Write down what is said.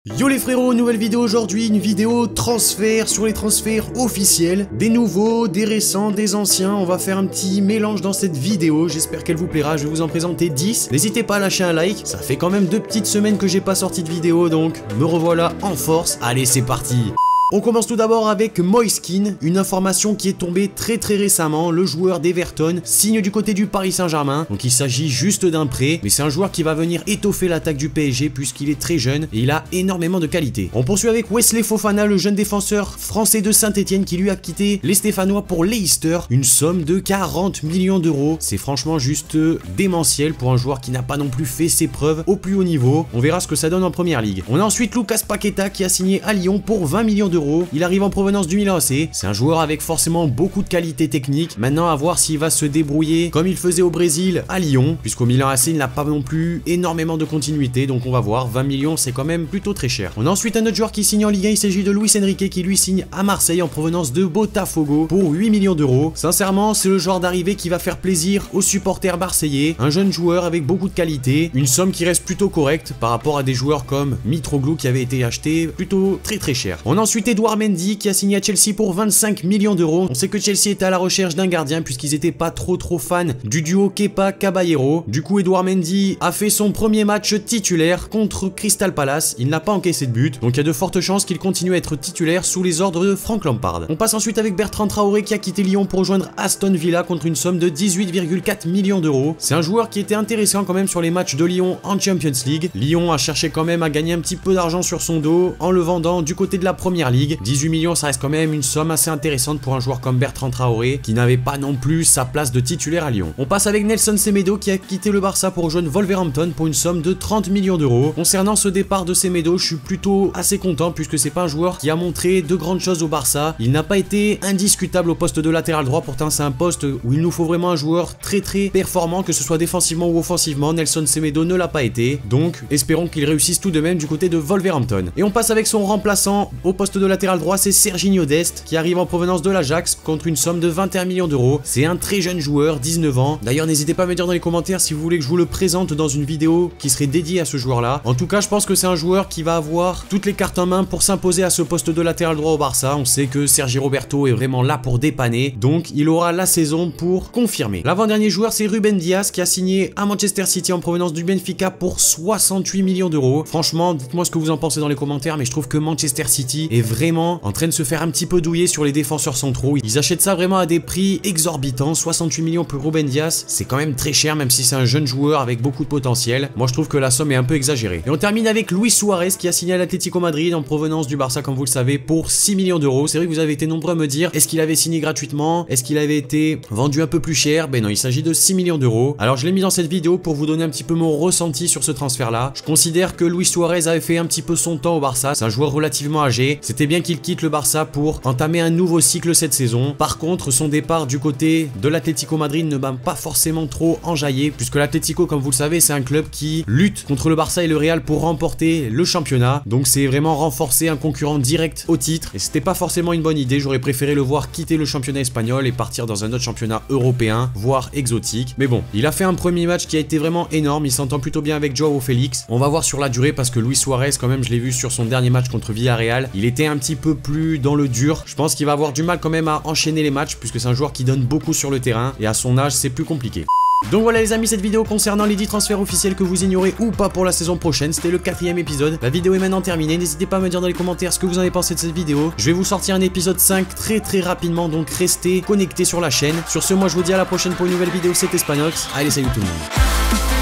Yo les frérots, nouvelle vidéo aujourd'hui, une vidéo transfert sur les transferts officiels, des nouveaux, des récents, des anciens. On va faire un petit mélange dans cette vidéo, j'espère qu'elle vous plaira, je vais vous en présenter 10. N'hésitez pas à lâcher un like, ça fait quand même 2 petites semaines que j'ai pas sorti de vidéo, donc me revoilà en force. Allez, c'est parti. On commence tout d'abord avec Moiskin, une information qui est tombée très récemment. Le joueur d'Everton signe du côté du Paris Saint-Germain, donc il s'agit juste d'un prêt, mais c'est un joueur qui va venir étoffer l'attaque du PSG puisqu'il est très jeune et il a énormément de qualité. On poursuit avec Wesley Fofana, le jeune défenseur français de Saint-Etienne qui lui a quitté les Stéphanois pour Leicester, une somme de 40 millions d'euros. C'est franchement juste démentiel pour un joueur qui n'a pas non plus fait ses preuves au plus haut niveau. On verra ce que ça donne en première ligue. On a ensuite Lucas Paqueta qui a signé à Lyon pour 20 millions d'euros. Il arrive en provenance du Milan AC. C'est un joueur avec forcément beaucoup de qualité technique. Maintenant à voir s'il va se débrouiller comme il faisait au Brésil à Lyon, puisqu'au Milan AC il n'a pas non plus énormément de continuité, donc on va voir. 20 millions c'est quand même plutôt très cher. On a ensuite un autre joueur qui signe en Ligue 1, il s'agit de Luis Enrique qui lui signe à Marseille en provenance de Botafogo pour 8 millions d'euros. Sincèrement c'est le genre d'arrivée qui va faire plaisir aux supporters marseillais. Un jeune joueur avec beaucoup de qualité, une somme qui reste plutôt correcte par rapport à des joueurs comme Mitroglou qui avait été acheté plutôt très cher. On a ensuite Edouard Mendy qui a signé à Chelsea pour 25 millions d'euros. On sait que Chelsea était à la recherche d'un gardien puisqu'ils étaient pas trop fans du duo Kepa-Caballero. Du coup Edouard Mendy a fait son premier match titulaire contre Crystal Palace. Il n'a pas encaissé de but, donc il y a de fortes chances qu'il continue à être titulaire sous les ordres de Frank Lampard. On passe ensuite avec Bertrand Traoré qui a quitté Lyon pour rejoindre Aston Villa contre une somme de 18,4 millions d'euros. C'est un joueur qui était intéressant quand même sur les matchs de Lyon en Champions League. Lyon a cherché quand même à gagner un petit peu d'argent sur son dos en le vendant du côté de la première ligue. 18 millions, ça reste quand même une somme assez intéressante pour un joueur comme Bertrand Traoré qui n'avait pas non plus sa place de titulaire à Lyon. On passe avec Nelson Semedo qui a quitté le Barça pour rejoindre Wolverhampton pour une somme de 30 millions d'euros. Concernant ce départ de Semedo, je suis plutôt assez content puisque c'est pas un joueur qui a montré de grandes choses au Barça. Il n'a pas été indiscutable au poste de latéral droit, pourtant c'est un poste où il nous faut vraiment un joueur très performant, que ce soit défensivement ou offensivement. Nelson Semedo ne l'a pas été, donc espérons qu'il réussisse tout de même du côté de Wolverhampton. Et on passe avec son remplaçant au poste de latéral droit, c'est Serginho Dest qui arrive en provenance de l'Ajax contre une somme de 21 millions d'euros. C'est un très jeune joueur, 19 ans. D'ailleurs n'hésitez pas à me dire dans les commentaires si vous voulez que je vous le présente dans une vidéo qui serait dédiée à ce joueur là. En tout cas je pense que c'est un joueur qui va avoir toutes les cartes en main pour s'imposer à ce poste de latéral droit au Barça. On sait que Sergi Roberto est vraiment là pour dépanner, donc il aura la saison pour confirmer. L'avant-dernier joueur c'est Ruben Dias qui a signé à Manchester City en provenance du Benfica pour 68 millions d'euros. Franchement dites-moi ce que vous en pensez dans les commentaires, mais je trouve que Manchester City est vraiment en train de se faire un petit peu douiller sur les défenseurs centraux. Ils achètent ça vraiment à des prix exorbitants. 68 millions pour Ruben Dias, c'est quand même très cher même si c'est un jeune joueur avec beaucoup de potentiel. Moi je trouve que la somme est un peu exagérée. Et on termine avec Luis Suarez qui a signé à l'Atlético Madrid en provenance du Barça comme vous le savez pour 6 millions d'euros. C'est vrai que vous avez été nombreux à me dire est-ce qu'il avait signé gratuitement, est-ce qu'il avait été vendu un peu plus cher. Ben non, il s'agit de 6 millions d'euros. Alors je l'ai mis dans cette vidéo pour vous donner un petit peu mon ressenti sur ce transfert là. Je considère que Luis Suarez avait fait un petit peu son temps au Barça. C'est un joueur relativement âgé. C'était bien qu'il quitte le Barça pour entamer un nouveau cycle cette saison. Par contre son départ du côté de l'Atlético Madrid ne m'a pas forcément trop enjaillé puisque l'Atlético comme vous le savez c'est un club qui lutte contre le Barça et le Real pour remporter le championnat, donc c'est vraiment renforcer un concurrent direct au titre et c'était pas forcément une bonne idée. J'aurais préféré le voir quitter le championnat espagnol et partir dans un autre championnat européen voire exotique, mais bon il a fait un premier match qui a été vraiment énorme. Il s'entend plutôt bien avec Joao Félix. On va voir sur la durée parce que Luis Suarez quand même je l'ai vu sur son dernier match contre Villarreal, il était un petit peu plus dans le dur. Je pense qu'il va avoir du mal quand même à enchaîner les matchs puisque c'est un joueur qui donne beaucoup sur le terrain et à son âge c'est plus compliqué. Donc voilà les amis, cette vidéo concernant les 10 transferts officiels que vous ignorez ou pas pour la saison prochaine, c'était le 4e épisode. La vidéo est maintenant terminée, n'hésitez pas à me dire dans les commentaires ce que vous en avez pensé de cette vidéo. Je vais vous sortir un épisode 5 très rapidement, donc restez connectés sur la chaîne. Sur ce, moi je vous dis à la prochaine pour une nouvelle vidéo, c'était Spanox. Allez salut tout le monde.